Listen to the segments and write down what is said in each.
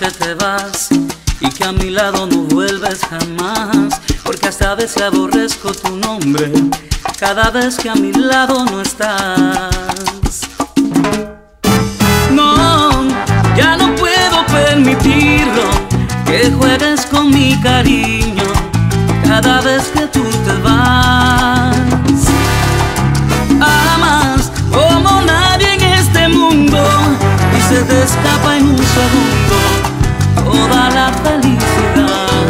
que te vas y que a mi lado no vuelves jamás, porque hasta a veces aborrezco tu nombre cada vez que a mi lado no estás. No, ya no puedo permitirlo, que juegues con mi cariño cada vez que tú te vas. Amas como nadie en este mundo y se te escapa en un segundo toda la felicidad.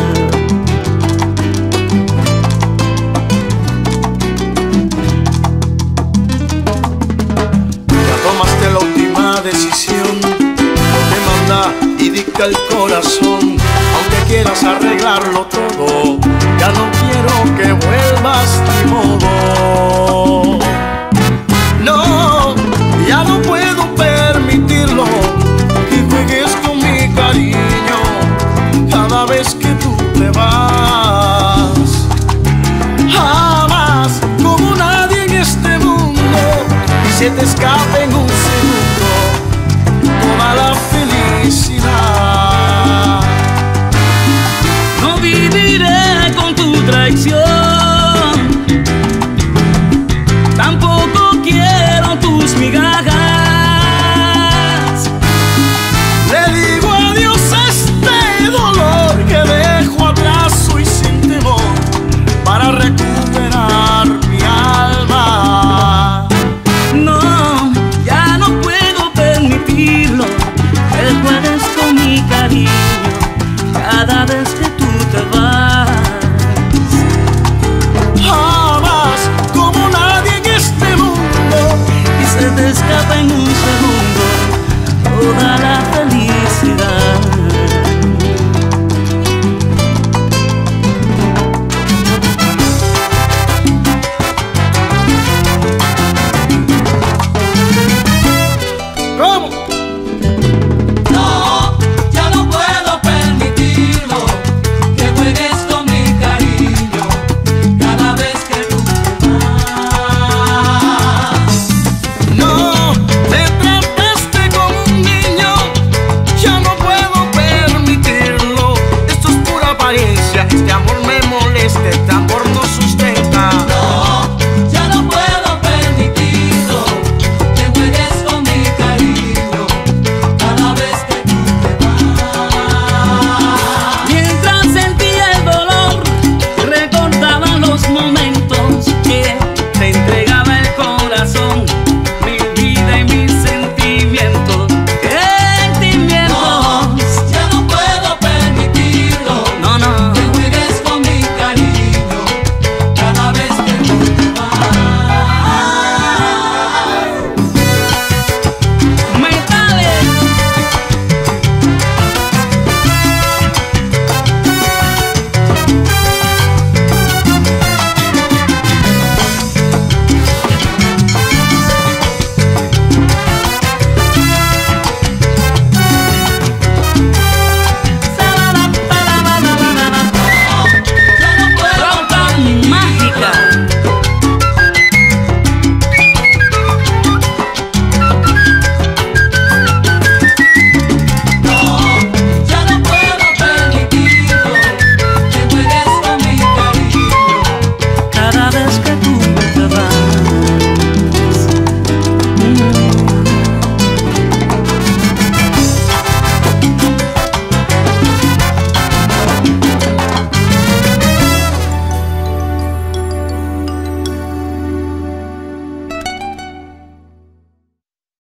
Ya tomaste la última decisión, te manda y dicta el corazón. Aunque quieras arreglarlo todo, ya no quiero que vuelvas ni modo. No, ya no puedo permitirlo, que juegues con mi cariño cada vez que tú te vas. Jamás como nadie en este mundo y se te escape en un segundo toda la felicidad. No viviré con tu traición,